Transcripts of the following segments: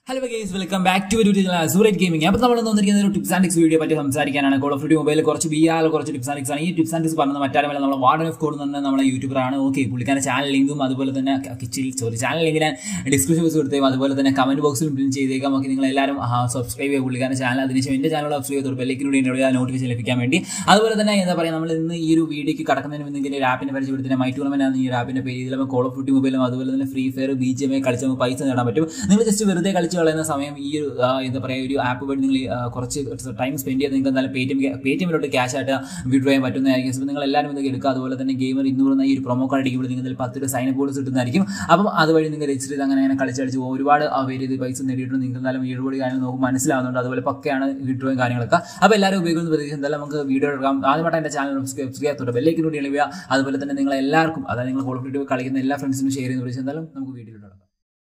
Hello guys, welcome back to TO Azur8GaminG. അപ്പോൾ നമ്മൾ വന്നിരിക്കുന്ന ഒരു ടിപ്സ് ആൻഡ് ട്രിക്സ് വീഡിയോ പറ്റി സംസാരിക്കാനാണ്. Callofduty മൊബൈൽ കുറച്ച് VR കുറച്ച് ടിപ്സ് ആൻഡ് ട്രിക്സ് ആണ്. ഈ ടിപ്സ് ആൻഡ് ട്രിക്സ് പറഞ്ഞത് മറ്റാരുമല്ല നമ്മുടെ വാർഡൻ ഓഫ് കോഡ് എന്ന നമ്മുടെ യൂട്യൂബറാണ്. ഓക്കെ, പുള്ളിക്കാരൻ്റെ ചാനൽ ലിങ്കും അതുപോലെ തന്നെ ചാനൽ ലിങ്ക് ഞാൻ ഡിസ്ക്രിപ്ഷൻ ബോക്സിൽ കൊടുത്തേക്കും, അതുപോലെ തന്നെ കമന്റ് ബോക്സിൽ പിൻ ചെയ്തേക്കാം. ഓക്കെ, നിങ്ങൾ എല്ലാവരും സബ്സ്ക്രൈബ് ചെയ്യുക പുള്ളിക്കാരൻ്റെ ചാനൽ. അതിനുശേഷം എൻ്റെ ചാനൽ സബ്സ്ക്രൈബ് ചെയ്തോളൂ, ബെല്ലൈക്കനിലൂടെ നോട്ടിഫിക്കേഷൻ ലഭിക്കാൻ വേണ്ടി. അതുപോലെ തന്നെ എന്താ പറയുക, നമ്മൾ ഇന്ന് ഈ ഒരു വീഡിയോക്ക് കടക്കുന്നതിന് മുന്നേ ഒരു ആപ്പിനെ പരിചയപ്പെടുത്തിയ മൈ ടൂർണമെന്റ് ആണ് ഈ ഒരു ആപ്പിന്റെ പേര്. ഇതിൽ നമുക്ക് Callofduty മൊബൈലും അതുപോലെ തന്നെ FREEFIRE BGMA കളിച്ച് നമുക്ക് പൈസ നേടാൻ പറ്റും. നിങ്ങൾ ജസ്റ്റ് വെറുതെ കളിച്ച് കളയുന്ന സമയം ഈ എന്താ പറയുക ഒരു ആപ്പ് വഴി നിങ്ങൾ കുറച്ച് ടൈം സ്പെൻഡ് ചെയ്ത് നിങ്ങൾക്ക് എന്തായാലും പേടിഎമ്മിലോട്ട് ക്യാഷ് ആയിട്ട് വിഡ്രോ ചെയ്യാൻ പറ്റുന്നതായിരിക്കും. സോ നിങ്ങൾ എല്ലാവരും ഇതൊക്കെ എടുക്കുക. അതുപോലെ തന്നെ ഗെയിമർ 200 ഈ ഒരു പ്രൊമോ കാർഡ് അടിക്കുമ്പോൾ നിങ്ങൾക്ക് 10 സൈനപ്പ് ബോണസ് കിട്ടുന്നതായിരിക്കും. അപ്പം അതുവഴി നിങ്ങൾ രജിസ്റ്റർ ചെയ്ത് അങ്ങനെ കളിച്ചടിച്ച് ഒരുപാട് പേര് ഇത് പൈസ നേടിയിട്ട് നിങ്ങൾക്ക് എന്തായാലും ഒരുപാട് കാര്യങ്ങൾ നമുക്ക് മനസ്സിലാവുന്നുണ്ട്. അതുപോലെ പക്കയാണ് വിഡ്രോയും കാര്യങ്ങളൊക്കെ. അപ്പോൾ എല്ലാവരും ഉപയോഗിക്കുന്ന പ്രതീക്ഷ എന്തായാലും നമുക്ക് വീഡിയോ എടുക്കാം. ആദ്യമായിട്ട് എൻ്റെ ചാനൽ സബ്സ്ക്രൈബ് ചെയ്യാത്തോട്ട് ബെല്ലൈക്കനിലൂടെ എഴുതുക. അതുപോലെ തന്നെ നിങ്ങൾ എല്ലാവർക്കും, അതായത് നിങ്ങൾ Callofduty കളിക്കുന്ന എല്ലാ ഫ്രണ്ട്സിനും ഷെയർ ചെയ്യുന്ന പ്രതീക്ഷ എന്തായാലും നമുക്ക് വീഡിയോ എടുക്കാം.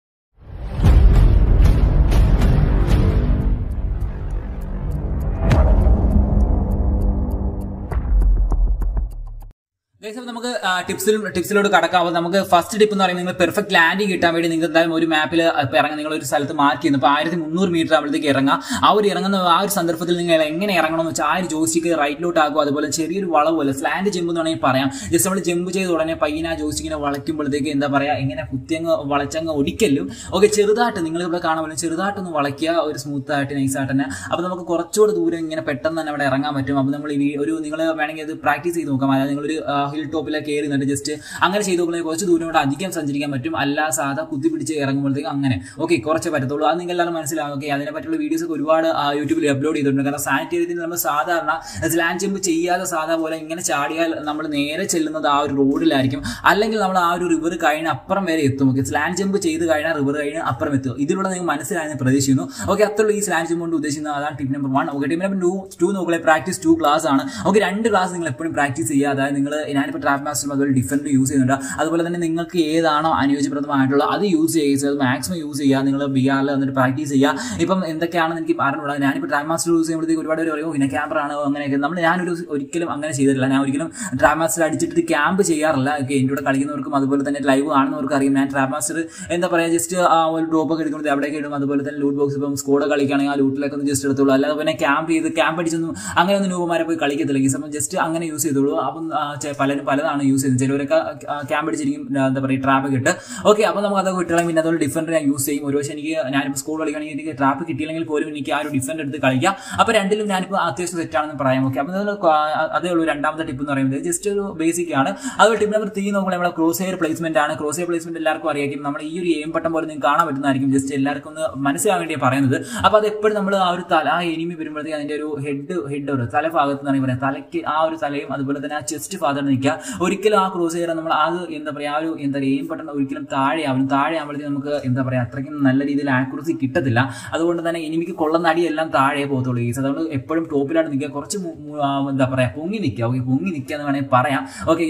നമുക്ക് ടിപ്സിലോട്ട് കടക്കാം. അപ്പോൾ നമുക്ക് ഫസ്റ്റ് ടിപ്പ് എന്ന് പറയുന്നത് നിങ്ങൾ പെർഫെക്റ്റ് ലാൻഡിങ് കിട്ടാൻ വേണ്ടി നിങ്ങൾക്ക് എന്തായാലും ഒരു മാപ്പിൽ ഇറങ്ങാൻ നിങ്ങൾ ഒരു സ്ഥലത്ത് മാർക്ക് ചെയ്യുന്നു. ഇപ്പോൾ 1300 മീറ്റർ ആകുമ്പോഴത്തേക്ക് ഇറങ്ങാം. ഇറങ്ങുന്ന ആ ഒരു സന്ദർഭത്തിൽ നിങ്ങൾ എങ്ങനെ ഇറങ്ങണമെന്ന് വെച്ചാൽ ആ ഒരു ജോയിസ്റ്റിക്ക് റൈറ്റിലോട്ട് ആകും. അതുപോലെ ചെറിയൊരു വളവ് പോലെ സ്ലാൻഡ് ജമ്പ് എന്ന് വേണമെങ്കിൽ പറയാം. ജസ്റ്റ് നമ്മൾ ജമ്പ് ചെയ്ത് ഉടനെ പയ്യനെ ആ ജോയിസ്റ്റിക്കിനെ വളയ്ക്കുമ്പോഴത്തേക്ക് എന്താ പറയുക, എങ്ങനെ കുത്തിയങ്ങ് വളച്ചങ്ങ് ഒടിക്കലും. ഓക്കെ, ചെറുതായിട്ട് നിങ്ങളിവിടെ കാണുമ്പോൾ ചെറുതായിട്ടൊന്ന് വളയ്ക്കുക, ഒരു സ്മൂത്തായിട്ട് നൈസായിട്ട് തന്നെ. അപ്പോൾ നമുക്ക് കുറച്ചുകൂടെ ദൂരം ഇങ്ങനെ പെട്ടെന്ന് തന്നെ അവിടെ ഇറങ്ങാൻ പറ്റും. അപ്പോൾ നമ്മൾ നിങ്ങൾ വേണമെങ്കിൽ അത് പ്രാക്ടീസ് ചെയ്ത് നോക്കാം. അതായത് നിങ്ങളൊരു ഹിൽ ടോപ്പിലേക്ക് കയറി നിന്നിട്ട് ജസ്റ്റ് അങ്ങനെ ചെയ്ത് നോക്കുമ്പോൾ കുറച്ച് ദൂരം കൊണ്ട് അധികം സഞ്ചരിക്കാൻ പറ്റും. അല്ല സാധാ കുത്തി പിടിച്ച് ഇറങ്ങുമ്പോഴത്തേക്ക് അങ്ങനെ ഓക്കെ കുറച്ച് പറ്റത്തുള്ളൂ. അത് നിങ്ങൾ എല്ലാവരും മനസ്സിലാവും. ഓക്കെ, അതിനെ പറ്റിയുള്ള വീഡിയോസ് ഒക്കെ ഒരുപാട് യൂട്യൂബിൽ അപ്ലോഡ് ചെയ്തിട്ടുണ്ട്. കാരണം സാനിറ്റേറിയത്തിൽ നമ്മൾ സാധാരണ ലാൻഡ് ജമ്പ് ചെയ്യാതെ സാധാ പോലെ ഇങ്ങനെ ചാടിയാൽ നമ്മൾ നേരെ ചെല്ലുന്നത് ആ ഒരു റോഡിലായിരിക്കും. അല്ലെങ്കിൽ നമ്മൾ ആ ഒരു റിവർ കഴിഞ്ഞ് അപ്പുറം വരെ എത്തും. ഓക്കെ, ലാൻഡ് ജമ്പ് ചെയ്ത് കഴിഞ്ഞാൽ റിവർ കഴിഞ്ഞ് അപ്പുറം എത്തും. ഇതിലൂടെ നിങ്ങൾ മനസ്സിലായെന്ന് പ്രതീക്ഷിക്കുന്നു. ഓക്കെ, അത്രയുള്ള ഈ ലാൻഡ് ജമ്പ് കൊണ്ട് ഉദ്ദേശിക്കുന്നത് അതാണ് tip number 1. Okay, tip number 2 നോക്കുക, പ്രാക്ടീസ് 2 ക്ലാസ് ആണ്. ഓക്കെ, 2 ക്ലാസ് നിങ്ങൾ എപ്പോഴും പ്രാക്ടീസ് ചെയ്യുക. അതായത് നിങ്ങൾ ഞാനിപ്പോൾ ട്രാപ്പ് മാസ്റ്ററും അതുപോലെ ഡിഫറൻറ്റ് യൂസ് ചെയ്യുന്നുണ്ട്. അതുപോലെ തന്നെ നിങ്ങൾക്ക് ഏതാണോ അനുയോജ്യപ്രദമായിട്ടുള്ള അത് യൂസ് ചെയ്യുക, അത് മാക്സിമം യൂസ് ചെയ്യുക. നിങ്ങൾ BRൽ എന്നിട്ട് പ്രാക്ടീസ് ചെയ്യുക. ഇപ്പം എന്തൊക്കെയാണെന്ന് എനിക്ക് പറഞ്ഞുള്ളത്, ഞാനിപ്പോൾ ട്രാപ്പ് മാസ്റ്റർ യൂസ് ചെയ്യുമ്പോഴത്തേക്ക് ഒരുപാട് പേര് പറയും പിന്നെ ക്യാമ്പർ ആണ് അങ്ങനെയൊക്കെ. ഞാനൊരു ഒരിക്കലും അങ്ങനെ ചെയ്തിട്ടില്ല. ഞാൻ ഒരിക്കലും ട്രാപ്പ് മാസ്റ്റർ അടിച്ചിട്ട് ക്യാമ്പ് ചെയ്യാറില്ല. ഓക്കെ, എൻ്റെ കൂടെ കളിക്കുന്നവർക്കും അതുപോലെ തന്നെ ലൈവ് കാണുന്നവർക്കും അറിയാം. ഞാൻ ട്രാപ്പ് മാസ്റ്റർ എന്താ പറയുക, ജസ്റ്റ് ആ ഒരു ഡ്രോപ്പ് ഒക്കെ എടുക്കുന്നത് അവിടേക്ക് ഇടും. അതുപോലെ തന്നെ ലൂട്ട് ബോക്സ് ഇപ്പം സ്കോഡ് കളിക്കുകയാണെങ്കിൽ ആ ലൂട്ടിലേക്ക് ഒന്ന് ജസ്റ്റ് എടുത്തോളൂ. അല്ലാതെ പിന്നെ ക്യാമ്പ് അടിച്ചൊന്നും അങ്ങനെ ഒന്നും നൂപന്മാരെ പോയി കളിക്കത്തില്ല. ഈ സമയം ജസ്റ്റ് അങ്ങനെ യൂസ് ചെയ്തോളൂ. അപ്പം പലരും പലതാണ് യൂസ് ചെയ്യുന്നത്. ചിലവരൊക്കെ ക്യാമ്പ് അടിച്ചിരിക്കും, എന്താ പറയുക ട്രാപ്പ് കിട്ടും. ഓക്കെ, അപ്പോൾ നമുക്ക് അതൊക്കെ കിട്ടണം. പിന്നെ അതുപോലെ ഡിഫറൻറ്റ് ഞാൻ യൂസ് ചെയ്യും. ഒരു പക്ഷേ ഞാനിപ്പോൾ സ്കോഡ് കളിക്കുകയാണെങ്കിൽ എനിക്ക് ട്രാപ്പ് കിട്ടിയില്ലെങ്കിൽ പോലും എനിക്ക് ആ ഒരു ഡിഫറൻറ്റ് എടുത്ത് കളിക്കാം. അപ്പോൾ രണ്ടിലും ഞാനിപ്പോൾ അത്യാവശ്യം സെറ്റാണെന്ന് പറയാം. ഓക്കെ, അപ്പോൾ അതേ ഉള്ളൂ രണ്ടാമത്തെ ടിപ്പ് എന്ന് പറയുന്നത്. ജസ്റ്റ് ഒരു ബേസിക് ആണ്. അതുപോലെ ടിപ്പ് നമ്പർ 3 നോക്കുമ്പോൾ നമ്മുടെ ക്രോസ് ഹെയർ പ്ലേസ്മെന്റ് ആണ്. ക്രോസ് ഹെയർ പ്ലേസ്മെന്റ് എല്ലാവർക്കും അറിയാം. നമ്മൾ ഈ ഒരു എയിം പട്ടം പോലെ നിങ്ങൾക്ക് കാണാൻ പറ്റുന്നതായിരിക്കും. ജസ്റ്റ് എല്ലാവർക്കും ഒന്ന് മനസ്സിലാൻ വേണ്ടിയാണ് പറയുന്നത്. അപ്പോൾ അത് എപ്പോഴും നമ്മൾ ആ ഒരു എനിമി വരുമ്പോഴത്തേക്ക് അതിൻ്റെ ഒരു ഹെഡ് ഒരു തലഭാഗത്ത് നിന്നാണ് പറയുന്നത്. തലയ്ക്ക് ആ ഒരു തലയും അതുപോലെ തന്നെ ആ ചെസ്റ്റ് ഭാഗത്ത് നിൽക്കുക. ഒരിക്കലും ആ ക്രോസ് ഹെയർ നമ്മൾ അത് എന്താ പറയുക ആ ഒരു എയിം പട്ടൺ ഒരിക്കലും താഴെ ആവുമ്പോഴത്തേക്ക് നമുക്ക് എന്താ പറയുക അത്രയ്ക്കും നല്ല രീതിയിൽ ആക്യുറസി കിട്ടത്തില്ല. അതുകൊണ്ട് തന്നെ എനിമിക്ക് കൊള്ളുന്ന അടിയെല്ലാം താഴെ പോകത്തുള്ളൂ. അതുകൊണ്ട് എപ്പോഴും ടോപ്പിലാണ് നിൽക്കുക. കുറച്ച് എന്താ പറയുക പൊങ്ങി നിൽക്കുക. ഓക്കെ, പൊങ്ങി നിൽക്കുക എന്ന് വേണമെങ്കിൽ പറയാം. ഓക്കെ,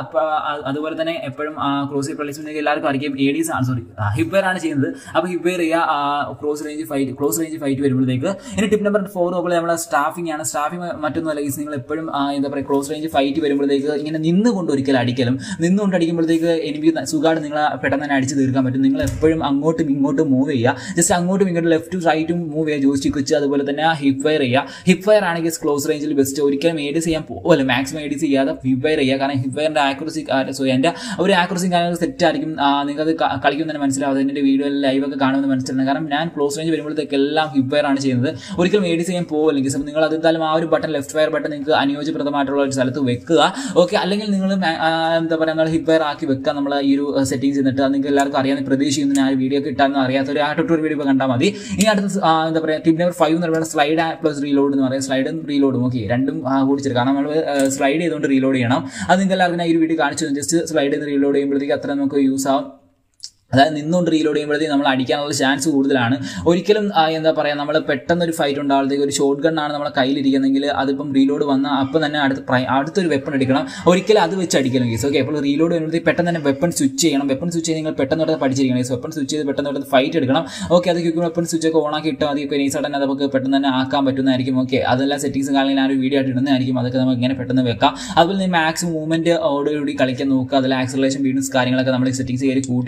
അതുപോലെ തന്നെ എപ്പോഴും ക്രോസ് ഹെയർ പ്ലേസ്മെന്റ് എല്ലാവർക്കും അറിയാം. ഹിപ്വെയർ ആണ് ചെയ്യുന്നത്. അപ്പോൾ ഹിപ്വെയർ ചെയ്യുക ക്ലോസ് റേഞ്ച് ഫൈറ്റ് വരുമ്പോഴത്തേക്ക്. ഇനി ടിപ്പ് നമ്പർ 4 നോക്കുമ്പോൾ നമ്മുടെ സ്റ്റാഫിംഗ് ആണ്. സ്റ്റാഫിംഗ് മറ്റൊന്നുമല്ല, നിങ്ങൾ എപ്പോഴും എന്താ പറയുക ക്ലോസ് റേഞ്ച് ഫൈറ്റ് വരുമ്പോഴത്തേക്ക് ഇങ്ങനെ നിന്നുകൊണ്ട് ഒരിക്കലും അടിക്കലും. നിന്നുകൊണ്ട് അടിക്കുമ്പോഴത്തേക്ക് എനിക്ക് സുഖമായിട്ട് നിങ്ങളെ പെട്ടെന്ന് തന്നെ അടിച്ച് തീർക്കാൻ പറ്റും. നിങ്ങൾ എപ്പോഴും അങ്ങോട്ടും ഇങ്ങോട്ടും മൂവ് ചെയ്യുക. ജസ്റ്റ് അങ്ങോട്ടും ഇങ്ങോട്ടും ലെഫ്റ്റും റൈറ്റും മൂവ് ചെയ്യുക, ജോയിസ്റ്റിക്ക് വെച്ച്. അതുപോലെ തന്നെ ഹിപ്വെയർ ചെയ്യുക. ഹിപ്വെയർ ആണെങ്കിൽ ക്ലോസ് റേഞ്ചിൽ ബെസ്റ്റ്. ഒരിക്കലും ADS ചെയ്യാൻ പോകില്ല, മാക്സിമം ADS ചെയ്യാതെ ഹിപ്വെയർ ചെയ്യുക. കാരണം ഹിപ്വെയറിന്റെ ആക്യുറസി എൻ്റെ ഒരു ആക്യുറസി കാര്യങ്ങൾ സെറ്റ് ആയിരിക്കും. നിങ്ങൾക്കത് കളിക്കുമ്പോൾ തന്നെ മനസ്സിലാവും. എൻ്റെ വീഡിയോ ലൈവൊക്കെ കാണുമെന്ന് മനസ്സിലാക്കണം. കാരണം ഞാൻ ക്ലോസ് റേഞ്ച് വരുമ്പോഴത്തേക്ക് എല്ലാം ഹിപ്വെയർ ആണ് ചെയ്യുന്നത്. ഒരിക്കലും ADS ചെയ്യാൻ പോകില്ലെങ്കിൽ നിങ്ങൾ അതെന്തായാലും ആ ഒരു ബട്ടൺ ലെഫ്റ്റ് ഫയർ ബട്ടൺ നിങ്ങൾക്ക് അനുയോജ്യപ്രദമായിട്ടുള്ള ഒരു സ്ഥലത്ത് വെക്കുക. ഓക്കെ, അല്ലെങ്കിൽ നിങ്ങൾ എന്താ പറയുക നമ്മൾ ഹിപ്വെയർ ആക്കി വെക്കുക. നമ്മൾ ഈ ഒരു സെറ്റിംഗ്സ് എന്നിട്ട് നിങ്ങൾക്ക് എല്ലാവർക്കും അറിയാൻ പ്രതീക്ഷിക്കുന്നു. ഞാൻ വീഡിയോ കിട്ടാമെന്ന് അറിയാത്തൊരു ആ ട്യൂട്ടോറിയൽ വീഡിയോ കണ്ടാൽ മതി. ഇനി അടുത്ത എന്താ പറയുക ടിപ്പ് നമ്പർ 5 എന്ന് പറയുന്നത് സ്ലൈഡ് പ്ലസ് റീലോഡ് എന്ന് പറയുന്നത്. സ്ലൈഡും റീലോഡും ഓക്കെ രണ്ടും കൂടിച്ചിട്ട്. കാരണം നമ്മൾ സ്ലൈഡ് ചെയ്തുകൊണ്ട് റീലോഡ് ചെയ്യണം. അത് നിങ്ങൾക്ക് എല്ലാവർക്കും ഈ ഒരു വീഡിയോ കാണിച്ചു. ജസ്റ്റ് സ്ലൈഡ് ചെയ്ത് റീലോഡ് ചെയ്യുമ്പോഴത്തേക്ക് അത്ര നമുക്ക് യൂസ് ആവും. അതായത് നിന്നുകൊണ്ട് റീലോഡ് ചെയ്യുമ്പോഴത്തേക്ക് നമ്മൾ അടിക്കാനുള്ള ചാൻസ് കൂടുതലാണ്. ഒരിക്കലും എന്താ പറയുക നമ്മൾ പെട്ടെന്നൊരു ഫൈറ്റ് ഉണ്ടാകുമ്പോഴത്തേക്ക് ഒരു ഷോട്ട് ഗണ്ണാണ് നമ്മളെ കയ്യിലിരിക്കുന്നെങ്കിൽ അതിപ്പം റീലോഡ് വന്നാൽ അപ്പം തന്നെ അടുത്തൊരു വെപ്പൺ എടുക്കണം. ഒരിക്കലും അത് വെച്ച് അടിക്കണം കേസ്. ഓക്കെ, അപ്പോൾ റീലോഡ് വരുമ്പോഴത്തേക്ക് പെട്ടെന്ന് തന്നെ വെപ്പൺ സ്വിച്ച് ചെയ്യണം. വെപ്പൺ സ്വിച്ച് ചെയ്ത് നിങ്ങൾ പെട്ടെന്ന് പഠിച്ചിരിക്കണം കേസ്. വെപ്പൺ സ്വിച്ച് ചെയ്ത് പെട്ടെന്ന് ഫൈറ്റ് എടുക്കണം. ഓക്കെ, അത് ക്വിക്ക് വെപ്പൺ സ്വിച്ച് ഒക്കെ ഓണാക്കി ഇട്ടാൽ മതി. നൈസായിട്ട് തന്നെ നമുക്ക് പെട്ടെന്ന് തന്നെ ആക്കാൻ പറ്റുന്നതായിരിക്കും. ഓക്കെ, അതെല്ലാം സെറ്റിംഗ്സും കാര്യങ്ങളും ഞാൻ ഒരു വീഡിയോ ആയിട്ട് ഇടുന്നതായിരിക്കും. അതൊക്കെ നമുക്ക് ഇങ്ങനെ പെട്ടെന്ന് വെക്കാം. അതുപോലെ തന്നെ മാക്സിമം മൂവ്മെന്റ് ഓടോടുകൂടി കളിക്കാൻ നോക്കുക. അതിൽ ആക്സലറേഷൻ വീഡിയോസ് കാര്യങ്ങളൊക്കെ നമ്മൾ സെറ്റിംഗ്സ് കയറി കൂട്ടിയിട്ടാൽ മതി.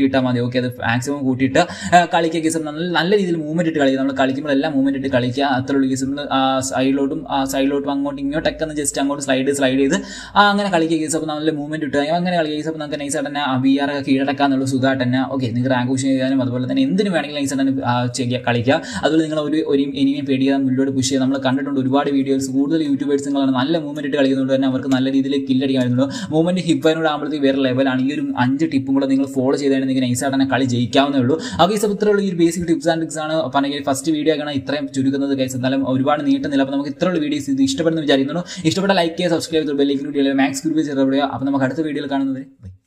ഓക്കെ അത് മാക്സിമം കൂട്ടിയിട്ട് കളിക്കുക കേസ് നല്ല രീതിയിൽ മൂവ്മെന്റ് ഇട്ട് കളിക്കുക നമ്മൾ കളിക്കുമ്പോൾ എല്ലാം മൂവ്മെന്റ് ഇട്ട് കളിക്കുക അത്രയുള്ള കേസ് സൈഡിലോട്ടും അങ്ങോട്ടും ഇങ്ങോട്ടൊക്കെ ഒന്ന് ജസ്റ്റ് അങ്ങോട്ട് സ്ലൈഡ് ചെയ്ത് അങ്ങനെ കളിക്കുക കേസ് അപ്പോൾ നല്ല മൂവ്മെന്റ് ഇട്ട് അങ്ങനെ കളിക്കുക കേസ് അപ്പോൾ നമുക്ക് നൈസായിട്ട് തന്നെ VR ഒക്കെ കീഴടക്കാന്നുള്ള സുഖമായിട്ട് തന്നെ ഓക്കെ നിങ്ങൾക്ക് റാങ്ക് പുഷ് ചെയ്യാനും അതുപോലെ തന്നെ എന്തിനു വേണമെങ്കിലും നൈസായിട്ട് തന്നെ കളിക്കുക അതുപോലെ നിങ്ങൾ ഒരു എനിമയെ പേടിയാതെ മുന്നോട്ട് പുഷ് ചെയ്യുക നമ്മൾ കണ്ടിട്ടുണ്ട് ഒരുപാട് വീഡിയോസ് കൂടുതൽ യൂട്യൂബേഴ്സ് നിങ്ങളാണ് നല്ല മൂവ്മെന്റ് ഇട്ട് കളിക്കുന്നതുകൊണ്ട് തന്നെ അവർക്ക് നല്ല രീതിയിൽ കില്ലടിക്കാൻ പറ്റുന്നു മൂവ്മെന്റ് ഹിപ്പറിനോട് ആകുമ്പോഴത്തേക്ക് വേറെ ലെവലാണ് ഈ ഒരു 5 ടിപ്പും കൂടെ നിങ്ങൾ ഫോളോ ചെയ്താൽ നിങ്ങൾക്ക് നൈസായിട്ട് തന്നെ കളി ജയിക്കാവുന്നേ ഉള്ളൂ അപ്പോൾ ഈ ഇത്രയുള്ള ഈ ബേസിക് ടിപ്സ് ആൻഡ് ട്രിക്സ് ആണ് പറഞ്ഞെങ്കിൽ ഫസ്റ്റ് വീഡിയോ ആണ് ഇത്രയും ചുരുക്കുന്നത് ഗൈസ് എന്നാലും ഒരുപാട് നീട്ടുന്നില്ല അപ്പോൾ നമുക്ക് ഇത്രയുള്ള വീഡിയോസ് ഇത് ഇഷ്ടപ്പെടുന്നു വിചാരിക്കുന്നു ഇഷ്ടപ്പെട്ട ലൈക്ക് ചെയ്യുക സബ്സ്ക്രൈബ് ചെയ്ത് ബെല്ലൈക്കൻ വീഡിയോ മാക്സ് ഗ്രൂപ്പ് ചെയ്ത് അപ്പോൾ നമുക്ക് അടുത്ത വീഡിയോയിൽ കാണുന്നത്